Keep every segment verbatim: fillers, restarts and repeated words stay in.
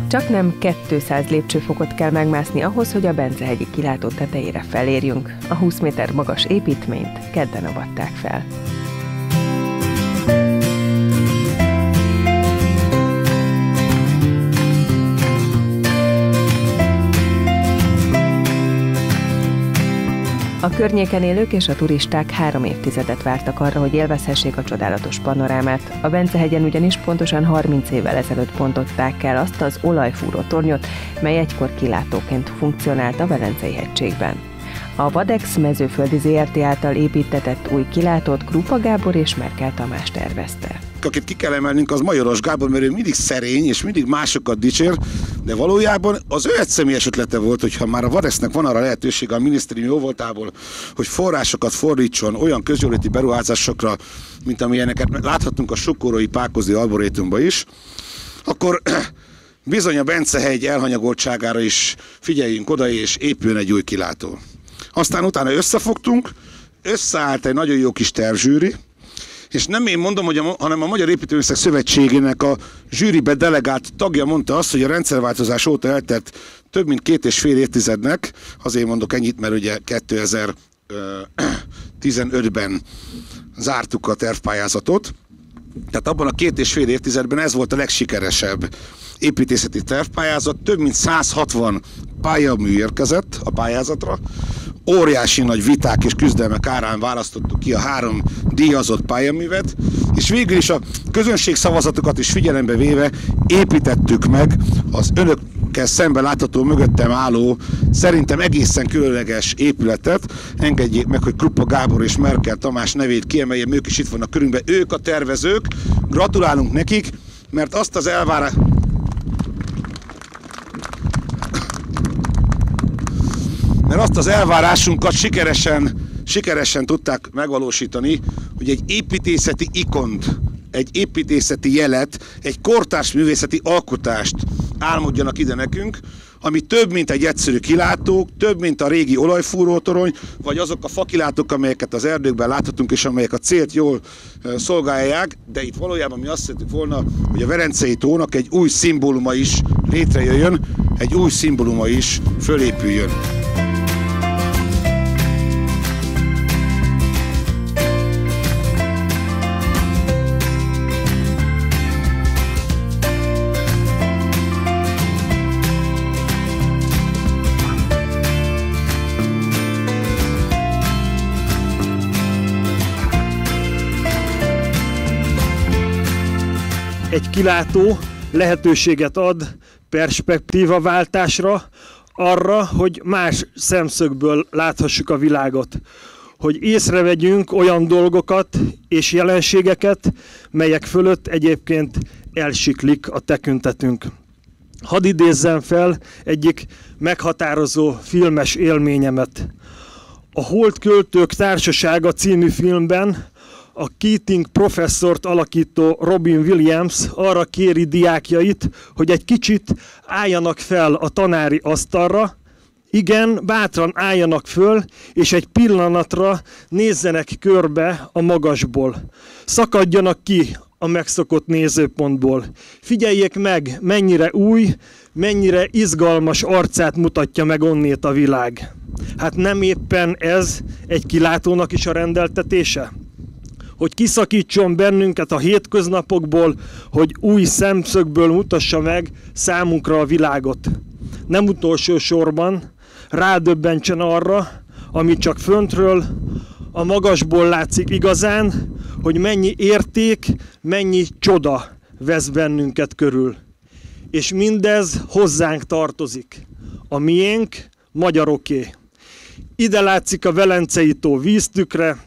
Csaknem kétszáz lépcsőfokot kell megmászni ahhoz, hogy a Bence-hegyi kilátó tetejére felérjünk. A húsz méter magas építményt kedden avatták fel. A környéken élők és a turisták három évtizedet vártak arra, hogy élvezhessék a csodálatos panorámát. A Bence-hegyen ugyanis pontosan harminc évvel ezelőtt bontották el azt az olajfúró tornyot, mely egykor kilátóként funkcionált a Velencei hegységben. A Vadex Mezőföldi zé er té által építtetett új kilátót Krupa Gábor és Merkel Tamás tervezte. Akit ki kell emelnünk, az Majoros Gábor, mert ő mindig szerény és mindig másokat dicsér, de valójában az ő egyszemélyes ötlete volt, hogy ha már a Vadexnek van arra lehetősége a minisztérium jóvoltából, hogy forrásokat fordítson olyan közjóléti beruházásokra, mint amilyeneket láthatunk a Sokorói Pákozdi Arborétumban is, akkor bizony a Bence-hegy elhanyagoltságára is figyeljünk oda, és épüljön egy új kilátó. Aztán utána összefogtunk, összeállt egy nagyon jó kis tervzsűri, és nem én mondom, hogy a, hanem a Magyar Építőművészek Szövetségének a zsűribe delegált tagja mondta azt, hogy a rendszerváltozás óta eltelt több mint két és fél évtizednek, azért mondok ennyit, mert ugye kétezer-tizenötben zártuk a tervpályázatot, tehát abban a két és fél évtizedben ez volt a legsikeresebb építészeti tervpályázat, több mint száz hatvan pályamű érkezett a pályázatra, óriási nagy viták és küzdelmek árán választottuk ki a három díjazott pályaművet, és végül is a közönség szavazatokat is figyelembe véve építettük meg az önökkel szemben látható mögöttem álló, szerintem egészen különleges épületet. Engedjék meg, hogy Krupa Gábor és Merkel Tamás nevét kiemeljem, ők is itt vannak körünkben, ők a tervezők, gratulálunk nekik, mert azt az elvárás... mert azt az elvárásunkat sikeresen, sikeresen tudták megvalósítani, hogy egy építészeti ikont, egy építészeti jelet, egy kortárs művészeti alkotást álmodjanak ide nekünk, ami több, mint egy egyszerű kilátó, több, mint a régi olajfúrótorony, vagy azok a fakilátók, amelyeket az erdőkben láthatunk, és amelyek a célt jól szolgálják, de itt valójában mi azt szerettük volna, hogy a Velencei tónak egy új szimbóluma is létrejöjjön, egy új szimbóluma is fölépüljön. Egy kilátó lehetőséget ad perspektívaváltásra, arra, hogy más szemszögből láthassuk a világot. Hogy észrevegyünk olyan dolgokat és jelenségeket, melyek fölött egyébként elsiklik a tekintetünk. Hadd idézzem fel egyik meghatározó filmes élményemet. A Holdköltők Társasága című filmben a Keating professzort alakító Robin Williams arra kéri diákjait, hogy egy kicsit álljanak fel a tanári asztalra, igen, bátran álljanak föl, és egy pillanatra nézzenek körbe a magasból. Szakadjanak ki a megszokott nézőpontból. Figyeljék meg, mennyire új, mennyire izgalmas arcát mutatja meg onnét a világ. Hát nem éppen ez egy kilátónak is a rendeltetése? Hogy kiszakítson bennünket a hétköznapokból, hogy új szemszögből mutassa meg számunkra a világot. Nem utolsó sorban rádöbbentsen arra, ami csak föntről, a magasból látszik igazán, hogy mennyi érték, mennyi csoda vesz bennünket körül. És mindez hozzánk tartozik. A miénk magyaroké. Ide látszik a Velencei tó víztükre,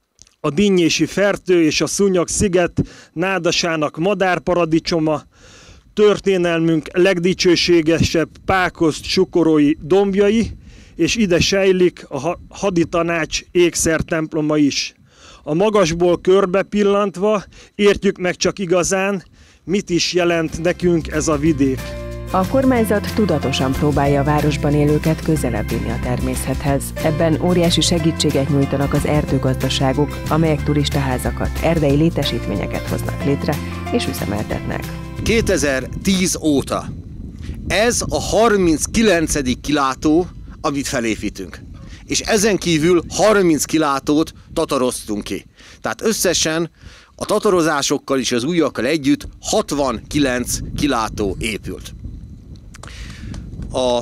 a Dinnyési Fertő és a Szúnyog-sziget nádasának madárparadicsoma, történelmünk legdicsőségesebb Pákozd-Sokorói dombjai, és ide sejlik a haditanács ékszertemploma is. A magasból körbe pillantva értjük meg csak igazán, mit is jelent nekünk ez a vidék. A kormányzat tudatosan próbálja a városban élőket közelebb vinni a természethez. Ebben óriási segítséget nyújtanak az erdőgazdaságok, amelyek turistaházakat, erdei létesítményeket hoznak létre és üzemeltetnek. kétezer-tíz óta Ez a harminckilencedik kilátó, amit felépítünk. És ezen kívül harminc kilátót tataroztunk ki. Tehát összesen a tatarozásokkal és az újakkal együtt hatvankilenc kilátó épült. A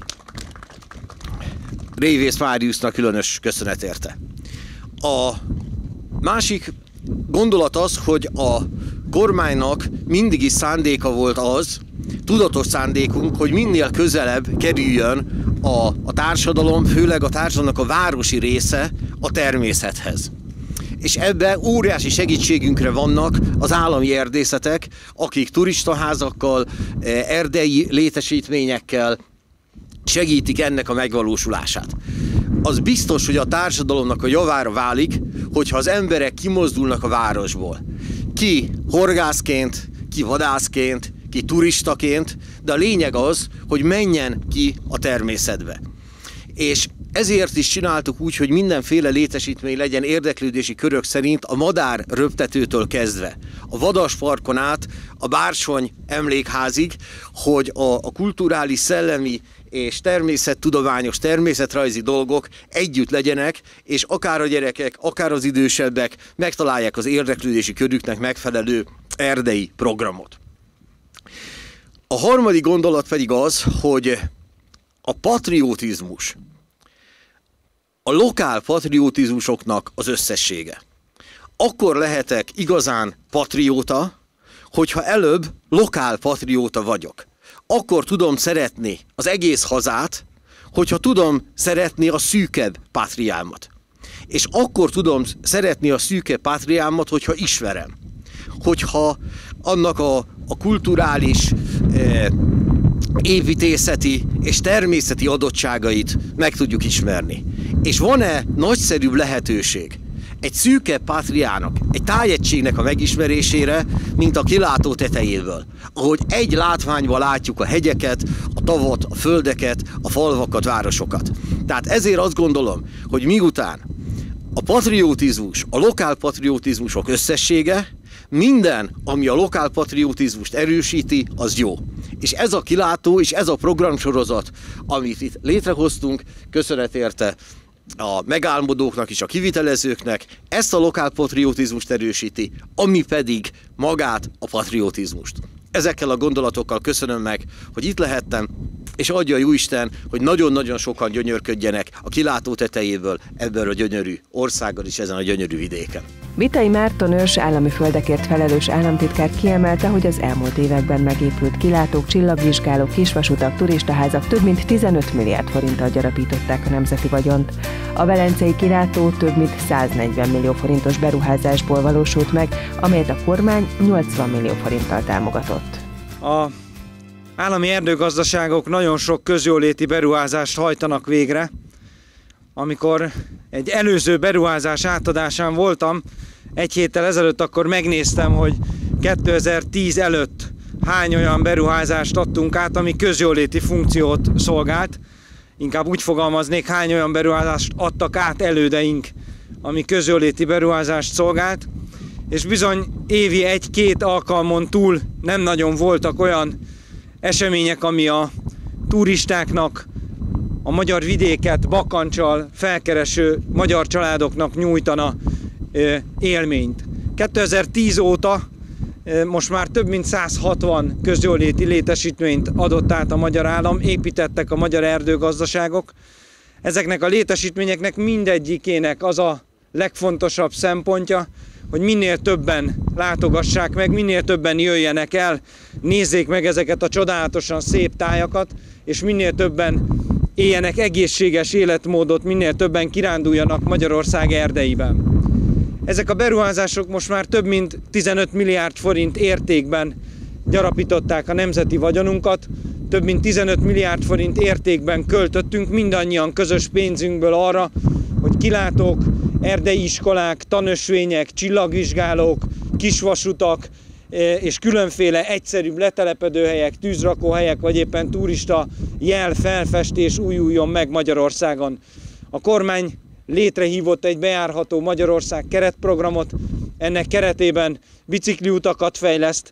Révész Máriusznak különös köszönet érte. A másik gondolat az, hogy a kormánynak mindig is szándéka volt az, tudatos szándékunk, hogy minél közelebb kerüljön a, a társadalom, főleg a társadalomnak a városi része a természethez. És ebbe óriási segítségünkre vannak az állami erdészetek, akik turistaházakkal, erdei létesítményekkel segítik ennek a megvalósulását. Az biztos, hogy a társadalomnak a javára válik, hogyha az emberek kimozdulnak a városból. Ki horgászként, ki vadászként, ki turistaként, de a lényeg az, hogy menjen ki a természetbe. És ezért is csináltuk úgy, hogy mindenféle létesítmény legyen érdeklődési körök szerint a madár röptetőtől kezdve, a vadasparkon át a Bársony emlékházig, hogy a, a kulturális, szellemi és természettudományos, természetrajzi dolgok együtt legyenek, és akár a gyerekek, akár az idősebbek megtalálják az érdeklődési körüknek megfelelő erdei programot. A harmadik gondolat pedig az, hogy a patriotizmus, a lokál patriotizmusoknak az összessége. Akkor lehetek igazán patrióta, hogyha előbb lokál patrióta vagyok. Akkor tudom szeretni az egész hazát, hogyha tudom szeretni a szűkebb pátriámat. És akkor tudom szeretni a szűkebb pátriámat, hogyha ismerem. Hogyha annak a, a kulturális, eh, építészeti és természeti adottságait meg tudjuk ismerni. És van-e nagyszerűbb lehetőség egy szűkebb pátriának, egy tájegységnek a megismerésére, mint a kilátó tetejéből, ahogy egy látványban látjuk a hegyeket, a tavat, a földeket, a falvakat, városokat. Tehát ezért azt gondolom, hogy miután a patriotizmus, a lokál patriotizmusok összessége, minden, ami a lokál patriotizmust erősíti, az jó. És ez a kilátó és ez a programsorozat, amit itt létrehoztunk, köszönet érte a megálmodóknak és a kivitelezőknek, ezt a lokál patriotizmust erősíti, ami pedig magát a patriotizmust. Ezekkel a gondolatokkal köszönöm meg, hogy itt lehettem, és adja a Jóisten, hogy nagyon-nagyon sokan gyönyörködjenek a kilátó tetejéből, ebből a gyönyörű országgal és ezen a gyönyörű vidéken. Vitai Márton ős állami földekért felelős államtitkár kiemelte, hogy az elmúlt években megépült kilátók, csillagvizsgálók, kisvasutak, turistaházak több mint tizenöt milliárd forinttal gyarapították a nemzeti vagyont. A velencei kilátó több mint száznegyven millió forintos beruházásból valósult meg, amelyet a kormány nyolcvan millió forinttal támogatott. A állami erdőgazdaságok nagyon sok közjóléti beruházást hajtanak végre. Amikor egy előző beruházás átadásán voltam, egy héttel ezelőtt, akkor megnéztem, hogy kétezer-tíz előtt hány olyan beruházást adtunk át, ami közjóléti funkciót szolgált. Inkább úgy fogalmaznék, hány olyan beruházást adtak át elődeink, ami közjóléti beruházást szolgált. És bizony évi egy-két alkalmon túl nem nagyon voltak olyan események, ami a turistáknak, a magyar vidéket bakancsal felkereső magyar családoknak nyújtana élményt. kétezer-tíz óta most már több mint száz hatvan közjóléti létesítményt adott át a magyar állam, építettek a magyar erdőgazdaságok. Ezeknek a létesítményeknek mindegyikének az a legfontosabb szempontja, hogy minél többen látogassák meg, minél többen jöjjenek el, nézzék meg ezeket a csodálatosan szép tájakat, és minél többen éljenek egészséges életmódot, minél többen kiránduljanak Magyarország erdeiben. Ezek a beruházások most már több mint tizenöt milliárd forint értékben gyarapították a nemzeti vagyonunkat, több mint tizenöt milliárd forint értékben költöttünk mindannyian közös pénzünkből arra, hogy kilátók, erdei iskolák, tanösvények, csillagvizsgálók, kisvasutak és különféle egyszerűbb letelepedőhelyek, tűzrakóhelyek vagy éppen turista jel felfestés újuljon meg Magyarországon. A kormány létrehívott egy bejárható Magyarország keretprogramot, ennek keretében bicikliutakat fejleszt,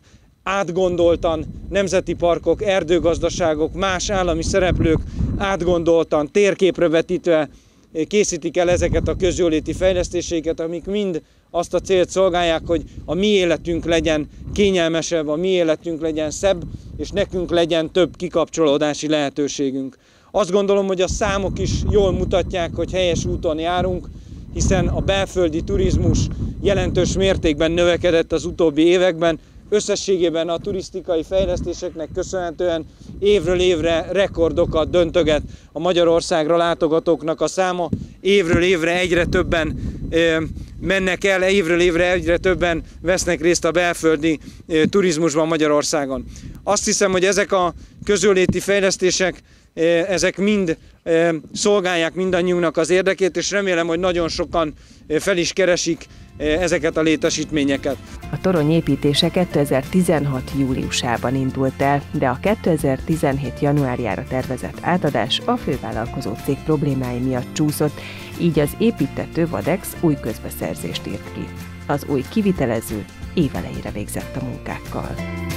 átgondoltan nemzeti parkok, erdőgazdaságok, más állami szereplők átgondoltan, térképre vetítve készítik el ezeket a közjóléti fejlesztéseket, amik mind azt a célt szolgálják, hogy a mi életünk legyen kényelmesebb, a mi életünk legyen szebb, és nekünk legyen több kikapcsolódási lehetőségünk. Azt gondolom, hogy a számok is jól mutatják, hogy helyes úton járunk, hiszen a belföldi turizmus jelentős mértékben növekedett az utóbbi években. Összességében a turisztikai fejlesztéseknek köszönhetően évről évre rekordokat döntöget a Magyarországra látogatóknak a száma. Évről évre egyre többen e, mennek el, évről évre egyre többen vesznek részt a belföldi e, turizmusban Magyarországon. Azt hiszem, hogy ezek a közjóléti fejlesztések e, ezek mind e, szolgálják mindannyiunknak az érdekét, és remélem, hogy nagyon sokan e, fel is keresik ezeket a létesítményeket. A torony építése kétezer-tizenhat júliusában indult el, de a kétezer-tizenhét januárjára tervezett átadás a fővállalkozó cég problémái miatt csúszott, így az építtető Vadex új közbeszerzést írt ki. Az új kivitelező évelejére végzett a munkákkal.